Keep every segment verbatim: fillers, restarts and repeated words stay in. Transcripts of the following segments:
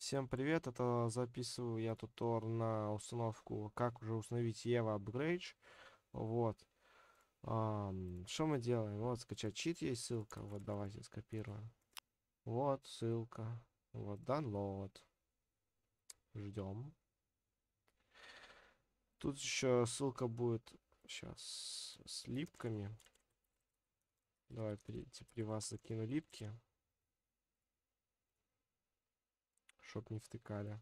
Всем привет, это записываю я тутор на установку, как уже установить Ева Upgrade. Вот. Ам, что мы делаем? Вот, скачать чит есть ссылка, вот давайте скопируем. Вот ссылка, вот download. Ждем. Тут еще ссылка будет сейчас с липками. Давай при, при вас закину липки, чтоб не втыкали.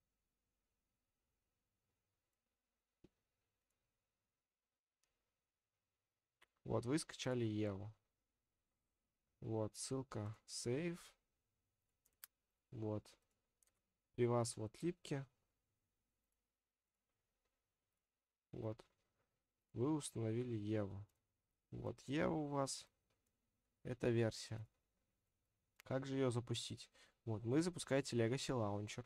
Вот, вы скачали Еву. Вот, ссылка save. Вот. При вас вот липки. Вот. Вы установили Еву. Вот Ева у вас. Это версия. Как же ее запустить? Вот, вы запускаете Legacy Launcher.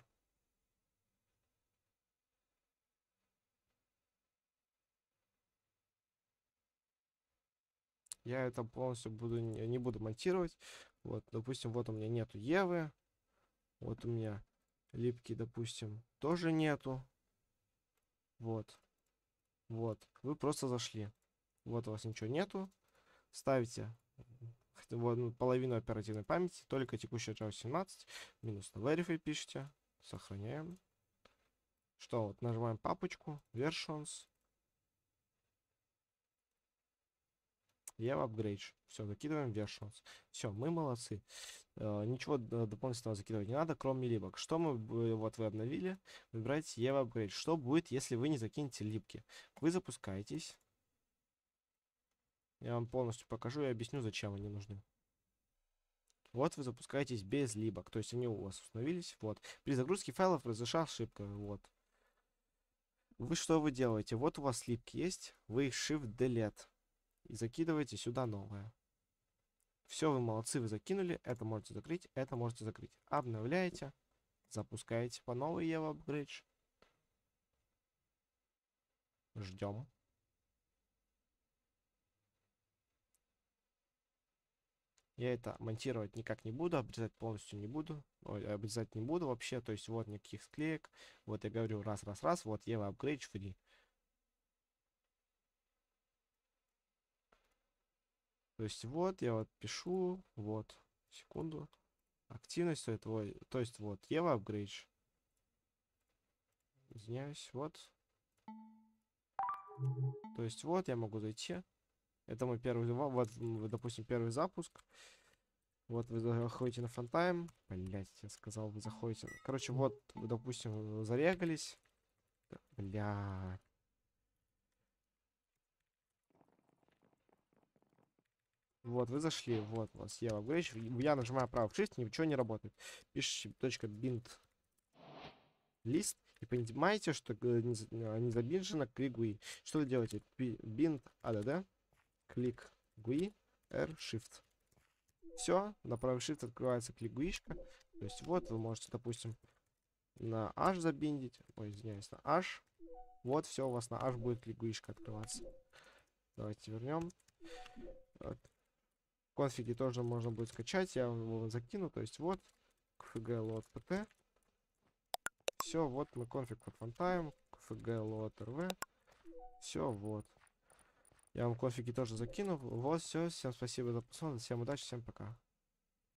Я это полностью буду не, не буду монтировать. Вот, допустим, вот у меня нету Евы. Вот у меня липки, допустим, тоже нету. Вот. Вот. Вы просто зашли. Вот у вас ничего нету. Ставите вот, ну, половину оперативной памяти, только текущая Java семнадцать. Минус на Verify пишите. Сохраняем. Что, вот нажимаем папочку, versions. Java Upgrade. Все, закидываем versions. Все, мы молодцы. Э, ничего дополнительного закидывать не надо, кроме либок. Что мы, вот вы обновили, выбираете Java Upgrade. Что будет, если вы не закинете липки? Вы запускаетесь. Я вам полностью покажу и объясню, зачем они нужны. Вот вы запускаетесь без либок, то есть они у вас установились. Вот. При загрузке файлов произошла ошибка. Вот. Вы что вы делаете? Вот у вас липки есть, вы их Shift-Delete и закидываете сюда новое. Все, вы молодцы, вы закинули. Это можете закрыть, это можете закрыть. Обновляете, запускаете по новой Ева Upgrade. Ждем. Я это монтировать никак не буду, обрезать полностью не буду. Ой, обрезать не буду вообще. То есть вот никаких склеек. Вот я говорю раз, раз, раз. Вот Ева Upgrade free. То есть вот я вот пишу. Вот. Секунду. Активность этого. То есть вот Ева Upgrade. Извиняюсь. Вот. То есть вот я могу зайти. Это мой первый, вот, допустим, первый запуск. Вот вы заходите на фантайм. Блять, я сказал, вы заходите. Короче, вот, вы, допустим, зарегались. Бля. Вот, вы зашли. Вот, у вас Ева Upgrade. Я нажимаю правый shift, ничего не работает. Пишите .bind лист. И понимаете, что не, не забинжено клик джи ю ай. Что вы делаете? Bind add, клик джи ю ай, R, Shift. Все, на правый shift открывается клик джи ю ай-шка. То есть вот вы можете, допустим, на H забиндить. Ой, извиняюсь, на H. Вот все, у вас на H будет клик джи ю ай-шка открываться. Давайте вернем. Вот. Конфиги тоже можно будет скачать. Я его закину. То есть вот. kfg load pt. Все, вот мы конфиг под фантайм. kfg load rv. Все, вот. Я вам конфиги тоже закину. Вот, все. Всем спасибо за просмотр. Всем удачи, всем пока.